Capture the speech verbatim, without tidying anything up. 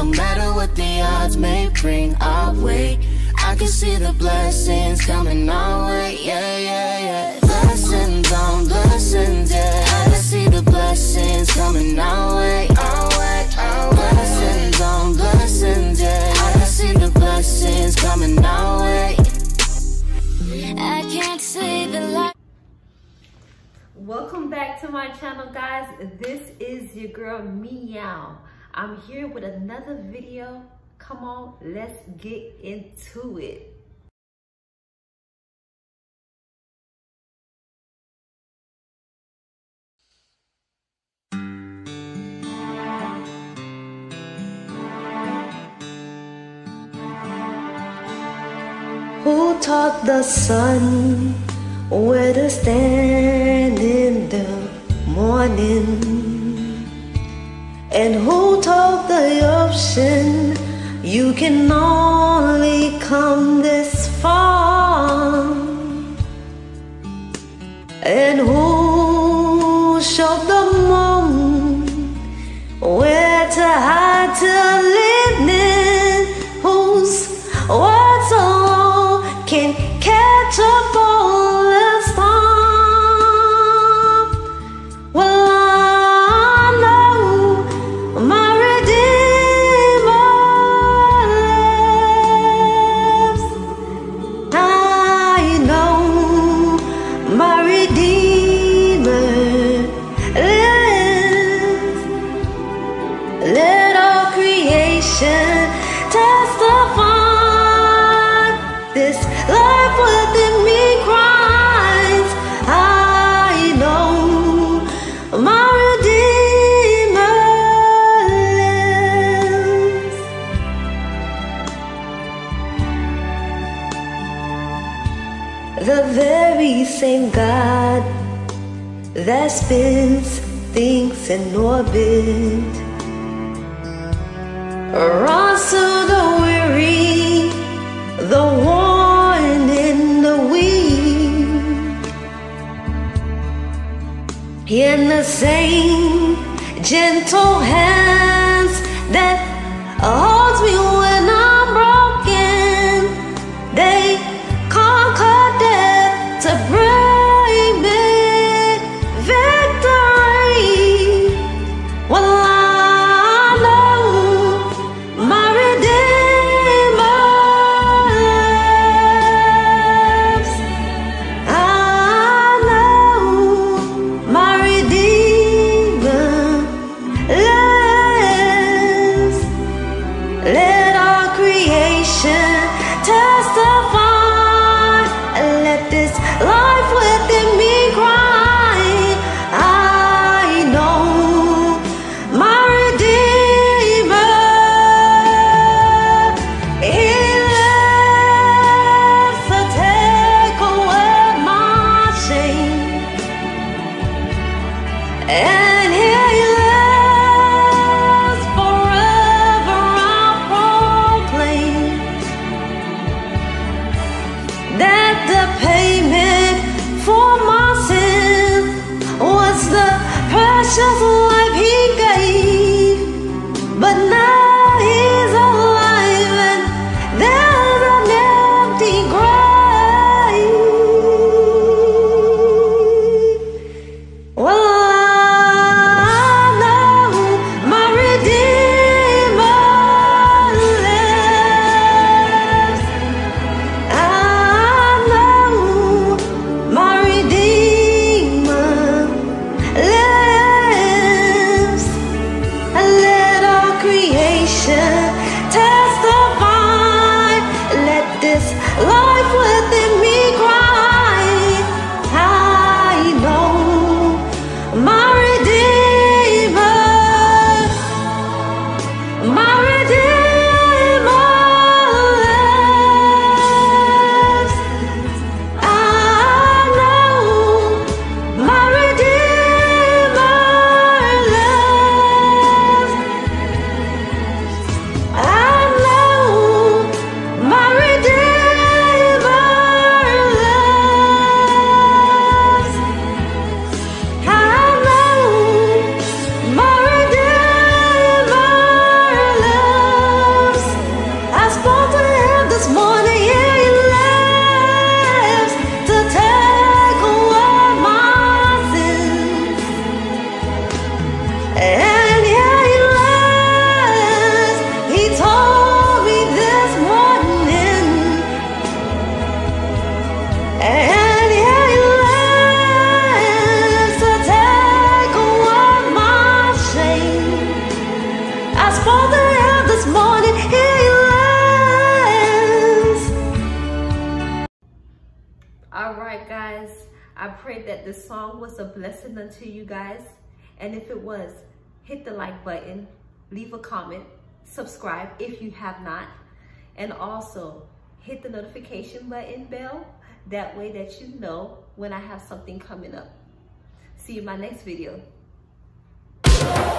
no matter what the odds may bring our way. I can see the blessings coming our way, yeah, yeah, yeah. Blessings on blessings, yeah. I can see the blessings coming our way, our way, our way. Blessings on blessings, yeah. I can see the blessings coming our way. I can't say the light. Welcome back to my channel, guys. This is your girl Meow. I'm here with another video. Come on, let's get into it. Who taught the sun where to stand in the morning? And who told the ocean you can only come this far? And who showed the moon where to hide till evening? Whose words alone can catch up all the storm? Well, I know my Redeemer lives. I know my Redeemer lives. Let all creation testify. This life within me cries, I know my Redeemer lives. The very same God that spins things in orbit runs to the weary, the worn and the weak. In the same gentle hands that holds me when I'm broken, they conquer death to bring me victory. Well, I know my Redeemer lives. I know my Redeemer lives. Let all creation testify. Let this life within me cry, I know my Redeemer. He lives to take away my shame, and He lives forever, I I pray that this song was a blessing unto you guys. And if it was, hit the like button, leave a comment, subscribe if you have not, and also hit the notification button bell. That way that you know when I have something coming up. See you in my next video.